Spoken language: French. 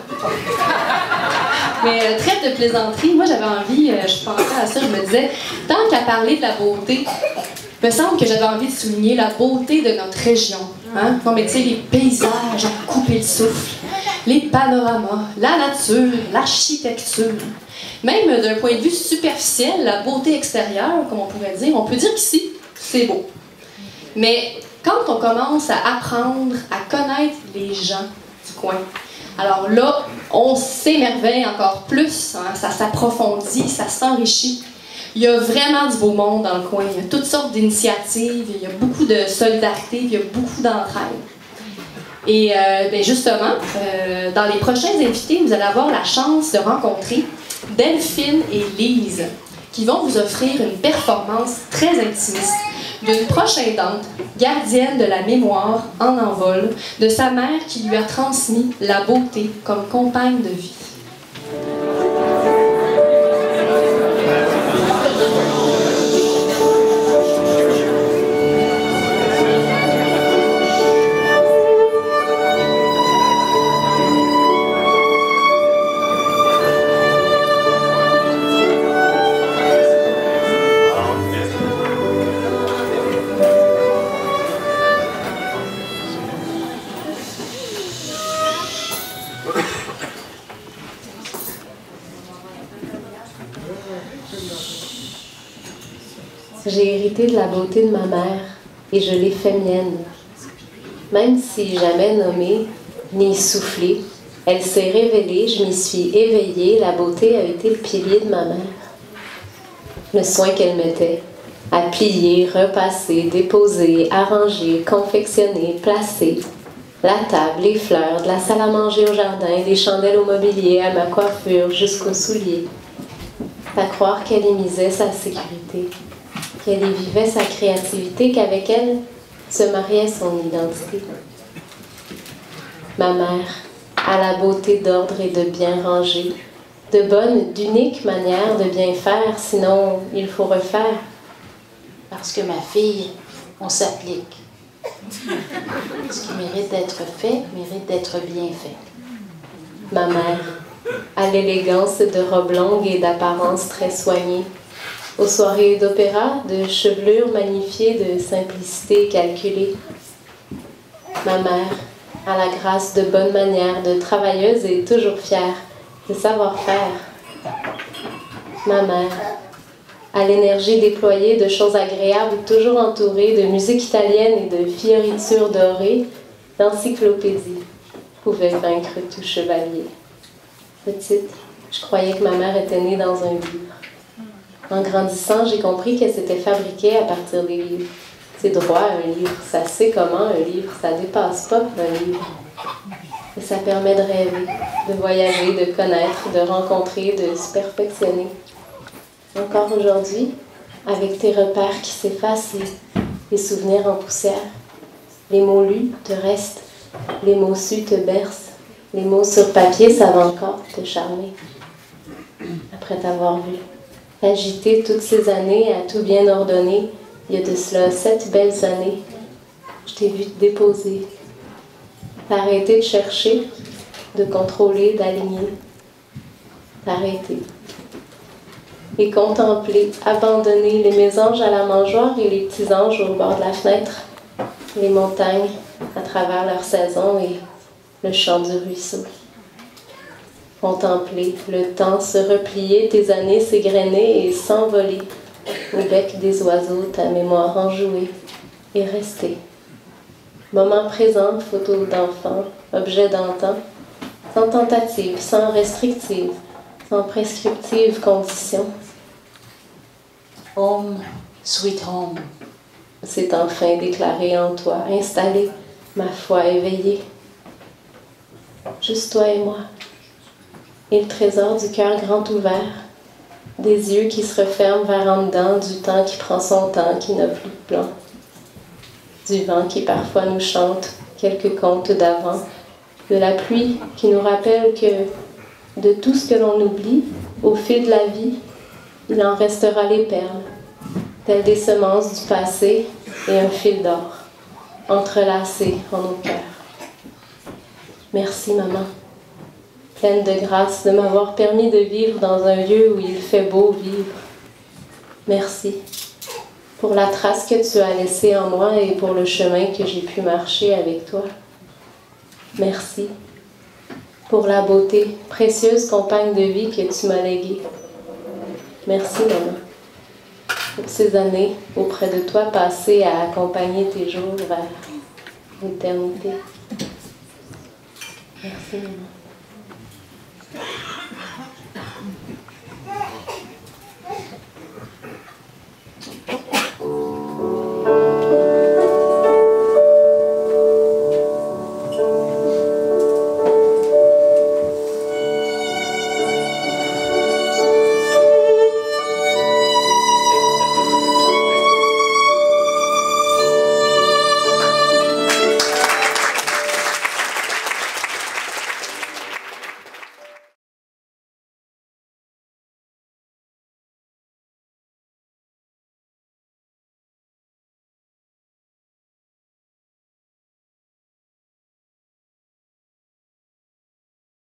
Mais trêve de plaisanterie, moi j'avais envie, je pensais à ça, je me disais, tant qu'à parler de la beauté, il me semble que j'avais envie de souligner la beauté de notre région. Hein? Non mais tu sais, les paysages à couper le souffle, les panoramas, la nature, l'architecture. Même d'un point de vue superficiel, la beauté extérieure, comme on pourrait dire, on peut dire qu'ici, c'est beau. Mais quand on commence à apprendre à connaître les gens du coin, alors là, on s'émerveille encore plus, hein, ça s'approfondit, ça s'enrichit. Il y a vraiment du beau monde dans le coin, il y a toutes sortes d'initiatives, il y a beaucoup de solidarité, il y a beaucoup d'entraide. Et ben justement, dans les prochains invités, vous allez avoir la chance de rencontrer Delphine et Lise, qui vont vous offrir une performance très intimiste d'une proche aidante, gardienne de la mémoire en envol, de sa mère qui lui a transmis la beauté comme compagne de vie. J'ai hérité de la beauté de ma mère et je l'ai fait mienne. Même si jamais nommée ni soufflée, elle s'est révélée, je m'y suis éveillée, la beauté a été le pilier de ma mère. Le soin qu'elle mettait à plier, repasser, déposer, arranger, confectionner, placer, la table, les fleurs, de la salle à manger au jardin, des chandelles au mobilier, à ma coiffure, jusqu'aux souliers. À croire qu'elle y misait sa sécurité, qu'elle y vivait sa créativité, qu'avec elle se mariait son identité. Ma mère a la beauté d'ordre et de bien ranger, de bonne, d'unique manière de bien faire, sinon il faut refaire. Parce que ma fille, on s'applique. Ce qui mérite d'être fait, mérite d'être bien fait. Ma mère a l'élégance de robes longues et d'apparence très soignée, aux soirées d'opéra, de chevelure magnifiée, de simplicité calculée. Ma mère a la grâce de bonne manière, de travailleuse et toujours fière, de savoir-faire. Ma mère a l'énergie déployée de choses agréables, toujours entourée de musique italienne et de fioritures dorées, d'encyclopédies, pouvait vaincre tout chevalier. Petite, je croyais que ma mère était née dans un livre. En grandissant, j'ai compris qu'elle s'était fabriquée à partir des livres. C'est droit, un livre. Ça sait comment, un livre. Ça dépasse pas, un livre. Et ça permet de rêver, de voyager, de connaître, de rencontrer, de se perfectionner. Encore aujourd'hui, avec tes repères qui s'effacent et les souvenirs en poussière, les mots lus te restent, les mots sus te bercent, les mots sur papier savent encore te charmer. Après t'avoir vu agiter toutes ces années à tout bien ordonner, il y a de cela 7 belles années, je t'ai vu te déposer, t'arrêter de chercher, de contrôler, d'aligner, t'arrêter et contempler, abandonner les mésanges à la mangeoire et les petits anges au bord de la fenêtre, les montagnes à travers leur saison et le chant du ruisseau. Contempler le temps se replier, tes années s'égrener et s'envoler au bec des oiseaux, ta mémoire enjouée et rester. Moment présent, photo d'enfant, objet d'antan, sans tentative, sans restrictive, sans prescriptive condition. Home, sweet home. C'est enfin déclaré en toi, installé, ma foi éveillée. Juste toi et moi. Et le trésor du cœur grand ouvert, des yeux qui se referment vers en dedans, du temps qui prend son temps, qui n'a plus de plan, du vent qui parfois nous chante quelques contes d'avant, de la pluie qui nous rappelle que de tout ce que l'on oublie, au fil de la vie, il en restera les perles, telles des semences du passé et un fil d'or, entrelacé en nos cœurs. Merci, maman. pleine de grâce de m'avoir permis de vivre dans un lieu où il fait beau vivre. Merci pour la trace que tu as laissée en moi et pour le chemin que j'ai pu marcher avec toi. Merci pour la beauté, précieuse compagne de vie que tu m'as léguée. Merci, maman, pour ces années auprès de toi passées à accompagner tes jours vers l'éternité. Merci, maman.